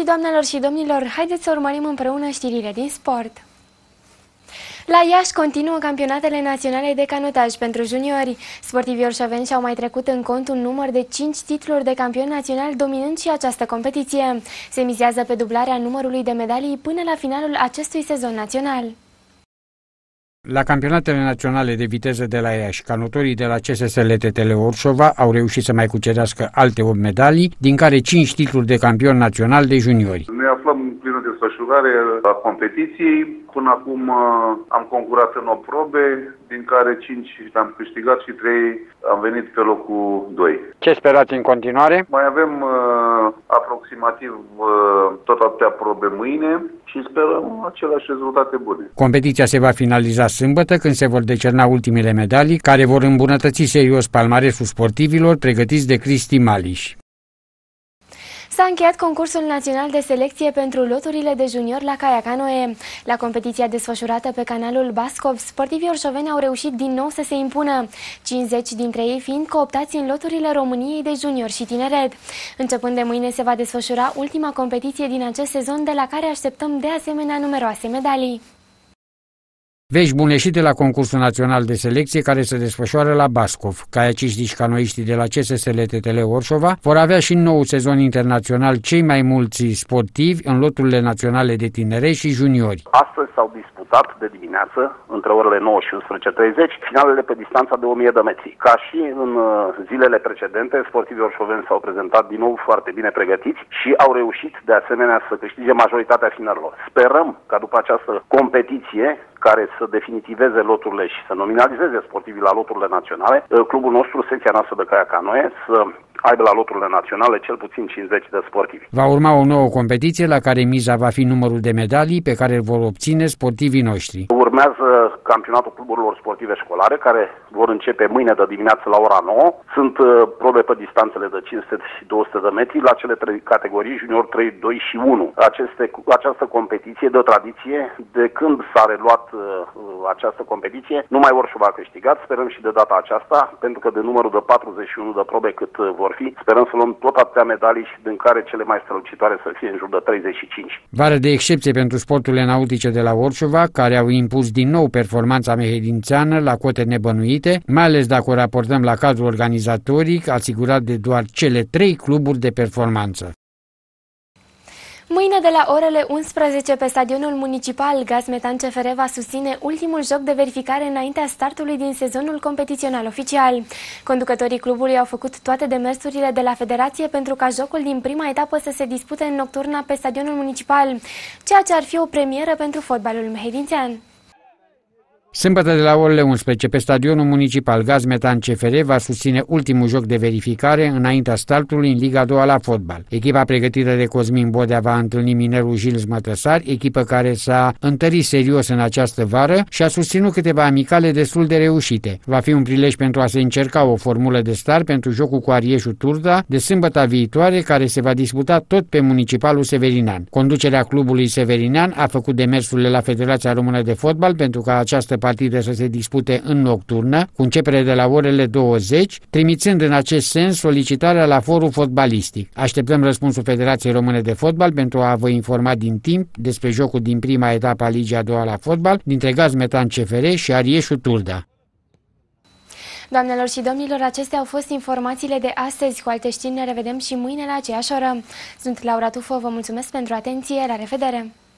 doamnelor și domnilor, haideți să urmărim împreună știrile din sport. La Iași continuă campionatele naționale de canotaj pentru juniori. Sportivii orșoveni și-au mai trecut în cont un număr de 5 titluri de campion național, dominând și această competiție. Se mizează pe dublarea numărului de medalii până la finalul acestui sezon național. La campionatele naționale de viteză de la Iași, canotorii de la CSS LTTL Orșova au reușit să mai cucerească alte 8 medalii, din care 5 titluri de campion național de juniori. Ne aflăm în plină desfășurare a competiției. Până acum am concurat în 8 probe, din care 5 am câștigat și 3 am venit pe locul 2. Ce sperați în continuare? Mai avem aproximativ tot atâtea probe mâine și sperăm aceleași rezultate bune. Competiția se va finaliza sâmbătă, când se vor decerna ultimele medalii, care vor îmbunătăți serios palmaresul sportivilor pregătiți de Cristi Maliș. S-a încheiat concursul național de selecție pentru loturile de junior la kayak-canoe. La competiția desfășurată pe canalul Bascov, sportivii orșoveni au reușit din nou să se impună, 50 dintre ei fiind cooptați în loturile României de junior și tineret. Începând de mâine se va desfășura ultima competiție din acest sezon, de la care așteptăm de asemenea numeroase medalii. Vești bune și de la concursul național de selecție care se desfășoară la Bascov. Caiaciștii și canoiștii de la CSS LTTL Orșova vor avea și în nou sezon internațional cei mai mulți sportivi în loturile naționale de tineri și juniori. Astăzi s-au disputat de dimineață, între orele 9 și 11:30, finalele pe distanța de 1000 de metri. Ca și în zilele precedente, sportivii orșoveni s-au prezentat din nou foarte bine pregătiți și au reușit de asemenea să câștige majoritatea finalelor. Sperăm ca după această competiție, care să definitiveze loturile și să nominalizeze sportivii la loturile naționale, clubul nostru, secția noastră de kayak-canoe, să aibă la loturile naționale cel puțin 50 de sportivi. Va urma o nouă competiție la care miza va fi numărul de medalii pe care îl vor obține sportivii noștri. Urmează campionatul cluburilor sportive școlare, care vor începe mâine de dimineață la ora 9. Sunt probe pe distanțele de 500 și 200 de metri la cele 3 categorii, junior 3, 2 și 1. Această competiție de tradiție, de când s-a reluat această competiție, numai Orșova a câștigat. Sperăm și de data aceasta, pentru că de numărul de 41 de probe cât vor fi, sperăm să luăm tot atâtea medalii și din care cele mai strălucitoare să fie în jur de 35. Vară de excepție pentru sporturile nautice de la Orșova, care au impus din nou performanța mehedințeană la cote nebănuite, mai ales dacă o raportăm la cadrul organizatoric asigurat de doar cele 3 cluburi de performanță. Mâine de la orele 11 pe stadionul municipal, Gaz Metan CFR va susține ultimul joc de verificare înaintea startului din sezonul competițional oficial. Conducătorii clubului au făcut toate demersurile de la federație pentru ca jocul din prima etapă să se dispute în nocturna pe stadionul municipal, ceea ce ar fi o premieră pentru fotbalul mehedințean. Sâmbătă de la orele 11 pe stadionul municipal, Gaz Metan CFR va susține ultimul joc de verificare înaintea startului în Liga 2 la fotbal. Echipa pregătită de Cosmin Bodea va întâlni Minerul Gilles Mătăsari, echipă care s-a întărit serios în această vară și a susținut câteva amicale destul de reușite. Va fi un prilej pentru a se încerca o formulă de start pentru jocul cu Arieșul Turda de sâmbătă viitoare, care se va disputa tot pe municipalul Severinean. Conducerea clubului Severinean a făcut demersurile la Federația Română de Fotbal pentru ca această partide să se dispute în nocturnă, cu începere de la orele 20, trimițând în acest sens solicitarea la forul fotbalistic. Așteptăm răspunsul Federației Române de Fotbal pentru a vă informa din timp despre jocul din prima etapă a Ligii a doua la fotbal dintre Gaz Metan CFR și Arieșul Turda. Doamnelor și domnilor, acestea au fost informațiile de astăzi. Cu alte știri ne revedem și mâine la aceeași oră. Sunt Laura Tufă, vă mulțumesc pentru atenție, la revedere!